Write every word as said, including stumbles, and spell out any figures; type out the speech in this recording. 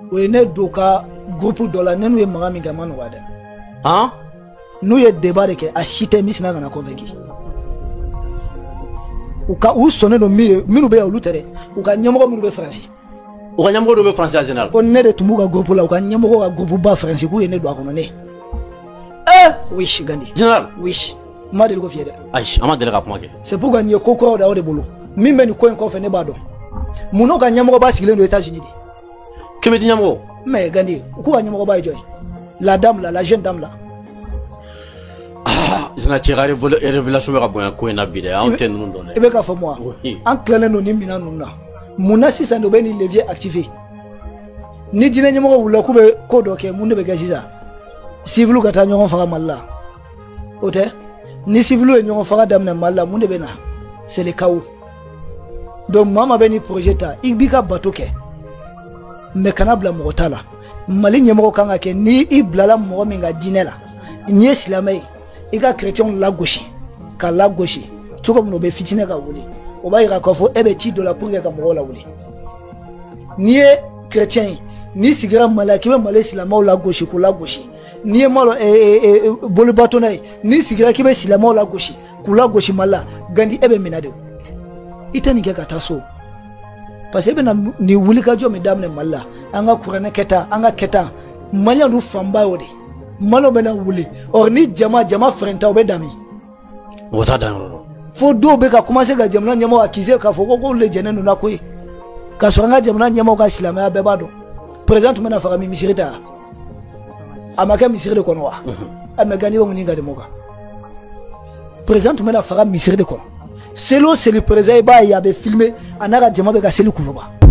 o ye ne do ka groupe dɔ la ne n'u ye maga min kɛ ma nɔgɔya dɛ. Han? N'u ye débat de kɛ a si tɛ min sina ka na convaincu. U ka u sɔnnen don min ye minnu bɛ yan olu tɛ dɛ u ka ɲɛmɔgɔ minnu bɛ Faransi. U ka ɲɛmɔgɔ dɔ bɛ Faransi en général. Ko ne de tun b'u ka groupe la u ka ɲɛmɔgɔ ka groupe ba Faransi k'u ye ne don a kɔnɔ ne. Eh oui Gandhi. Général. Oui. Ma deli ko fiyɛ dɛ. Ayi a ma deli ka kuma kɛ. C'est pour que nin ye ko kɔrɔw de y'aw de bolo. Min bɛ nin ko in kɔfɛ ne b'a dɔn. Mun'u ka ɲɛmɔgɔba sigilen don États-Unis de. Kɛmɛ ti ɲɛmɔgɔ. Mais Gandhi u k'u ka ɲɛmɔgɔba ye jɔn ye. La dame là, la jeune dame là. Ah, je n'ai tiré révélation bɛ ka bonya ko in na bi dɛ anw tɛ ninnu dɔn dɛ. I bɛ k'a fɔ moi. An tilalen don ni minɛn ninnu na. Mun na sisan de u bɛ nin levier activé. Ni jinɛ ɲɛmɔgɔ wulila k'u bɛ ko dɔ kɛ mun de bɛ kɛ sisan. Civil ka taa ɲɔgɔn faga Mali la. O tɛ ni civil ye ɲɔgɔn faga daminɛ Mali la mun de bɛ na. C'est le chaos. Donc maa bɛ ni projet ta i b'i ka bateau kɛ. Mais kana bila mɔgɔ ta la. Mali ɲɛmɔgɔ kan ka kɛ ni i bilala mɔgɔ min ka diinɛ la. N ye silamɛ ye. I ka chrétien lagosi ka lagosi cogo min o bɛ fitinɛ ka wuli o b'a yira k'a fɔ e bɛ ci dɔ la pour que ka mɔgɔw lawuli n'i ye chrétien ye n'i sigira Mali la k'i bɛ Mali silamɛw lagosi k'u lagosi n'i ye malo bolibatona ye n'i sigira k'i bɛ silamɛw lagosi k'u lagosi Mali la Gandhi e bɛ minɛ de i tɛ nin kɛ ka taa so parce que e bɛna nin wulikajɔ min daminɛ Mali la an ka kuranɛ kɛta an ka kɛta Maliyɛn du fanba y'o de malo bena wuli or ni jama jama frenta obe dami wota dan yɔrɔ fo do be ka commencer ka jamana ɲɛmɔgɔ accuser ka fɔ ko ko le jɛnɛ nuna koyi ka sɔrɔ an ka jamana ɲɛmɔgɔ ka silamɛya bɛɛ b'a dɔn président tun bɛna faga min misiri ta a ma kɛ misiri de kɔnɔ wa a mɛ Gandhi bɛ mun ɲininka de mɔgɔ kan président tun bɛna faga misiri de kɔnɔ seli o seli président i b'a ye a bɛ filmer a n'a ka jama bɛ ka seli kuluba